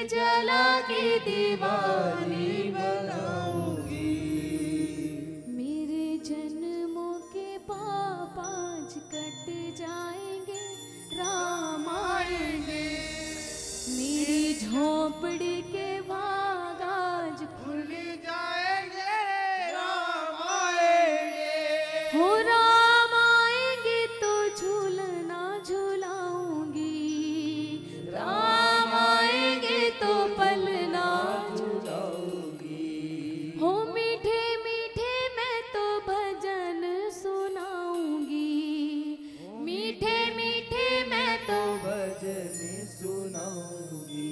जला के दीवानी बनाऊंगी। मेरे जन्मों के पाप आज कट जाएंगे, राम आएंगे। मेरी झोपड़ी के भाग आज खुल जाएंगे, राम आएंगे। हो राम आएंगे तो झूलना झूलाऊंगी, राम आएंगे तो पलना झूलाऊंगी। हो मीठे मीठे मैं तो भजन सुनाऊंगी, मीठे मीठे मैं तो भजन सुनाऊंगी।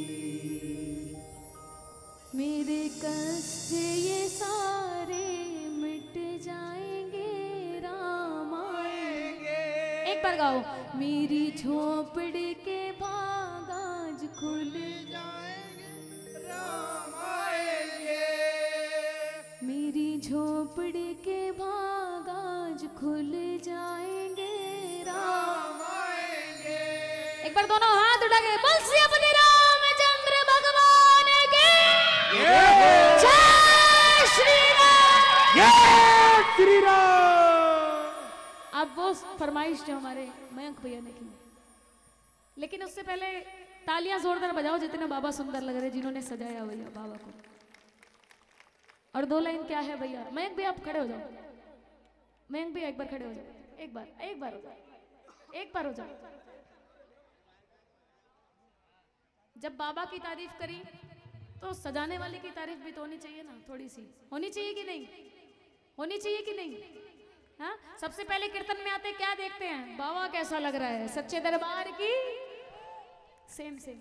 मेरे कष्ट ये सारे मिट जाएंगे, राम आएंगे। एक बार गाओ। मेरी झोपड़ी के भाग आज खुल जाएंगे, राम आएंगे। मेरी झोपड़ी के भाग आज खुल जाएंगे, राम आएंगे। एक बार दोनों हाथ उठा के बोल श्री अपने रामचंद्र भगवान के जय श्री राम, जय श्री राम। अब वो फरमाइश जो हमारे मयंक भैया ने की, लेकिन उससे पहले तालियां जोरदार बजाओ जितने बाबा सुंदर लग रहे, जिन्होंने सजाया भैया बाबा को। और दो लाइन क्या है भैया? मयंक भैया आप खड़े हो जाओ, मयंक भैया एक बार खड़े हो जाओ, एक बार हो जाओ, एक बार हो जाओ। जब बाबा की तारीफ करी तो सजाने वाले की तारीफ भी तो होनी चाहिए ना, थोड़ी सी होनी चाहिए कि नहीं? होनी चाहिए कि नहीं? हाँ, सबसे पहले कीर्तन में आते क्या देखते हैं? बाबा कैसा लग रहा है, सच्चे दरबार की सेम सेम।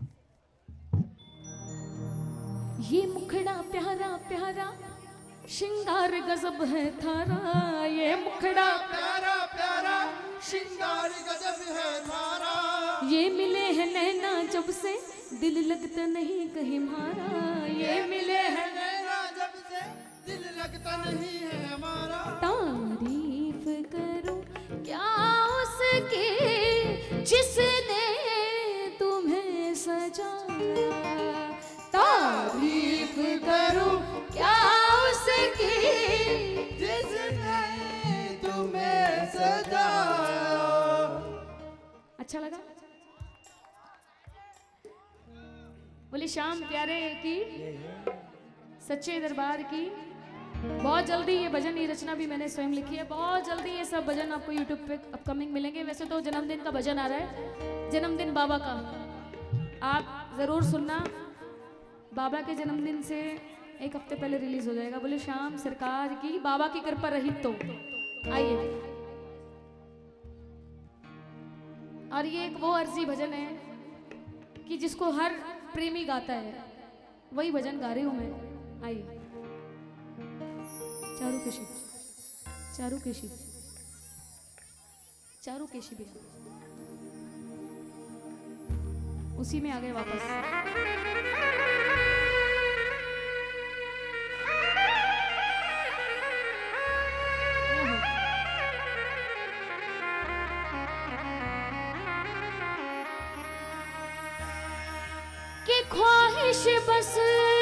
ये मुखड़ा प्यारा प्यारा श्रृंगार गजब है थारा, ये मुखड़ा प्यारा प्यारा श्रृंगार गजब है थारा। ये मिले हैं नैना जब से दिल लगता नहीं कहीं हमारा, ये मिले हैं नैना जब से दिल लगता नहीं है हमारा। तारीफ करूं क्या उसकी जिसने तुम्हें सजाया, तारीफ करूं क्या उसकी जिसने तुम्हें सजाया। अच्छा लगा? बोले श्याम प्यारे की सच्चे दरबार की। बहुत जल्दी ये भजन, ये रचना भी मैंने स्वयं लिखी है। बहुत जल्दी ये सब भजन आपको YouTube पे अपकमिंग मिलेंगे। वैसे तो जन्मदिन का भजन आ रहा है, जन्मदिन बाबा का, आप जरूर सुनना। बाबा के जन्मदिन से एक हफ्ते पहले रिलीज हो जाएगा। बोले श्याम सरकार की, बाबा की कृपा रही तो। आइए। और ये एक वो अर्जी भजन है कि जिसको हर प्रेमी गाता है, वही भजन गा रही हूं मैं। आइए। चारू केशी, चारू केशी, चारू केशी भी उसी में आ गए वापस। कि ख्वाहिश बस